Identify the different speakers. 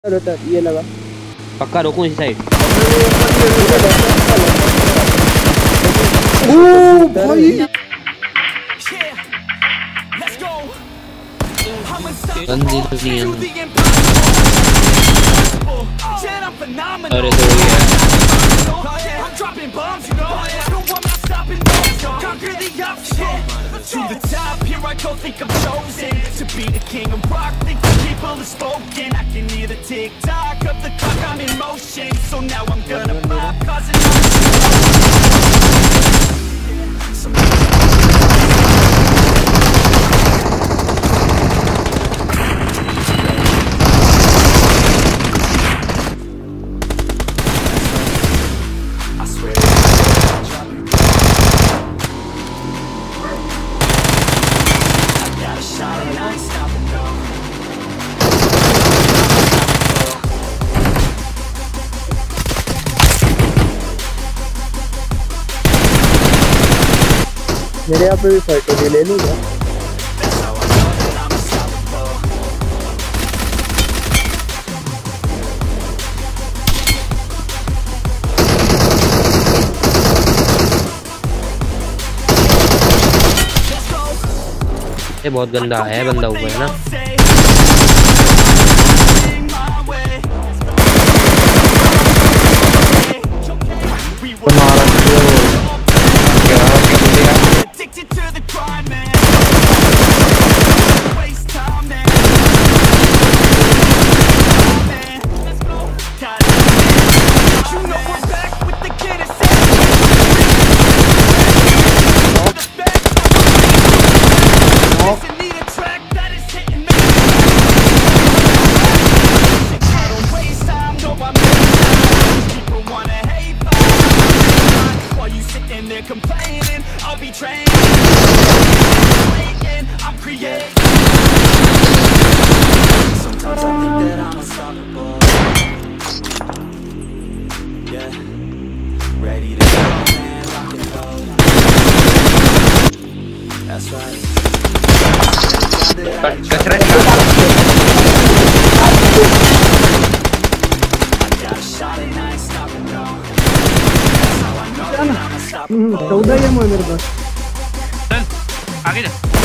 Speaker 1: ये लगा
Speaker 2: पक्का रोकूं इसी साइड।
Speaker 1: ओ भाई
Speaker 2: बंदी तो नहीं है। अरे तो वही है। To the top, here I go, think I'm chosen to be the king of rock, think the people have spoken. I can hear the tick-tock of the clock, I'm in motion. So now I'm gonna pop, causing I swear
Speaker 1: मेरे यहाँ पे भी fight होगी, ले लूँगा।
Speaker 2: ये बहुत गंदा है बंदा ऊपर है ना।
Speaker 1: चौदह ही है मेरे पास।
Speaker 2: चल आगे जा।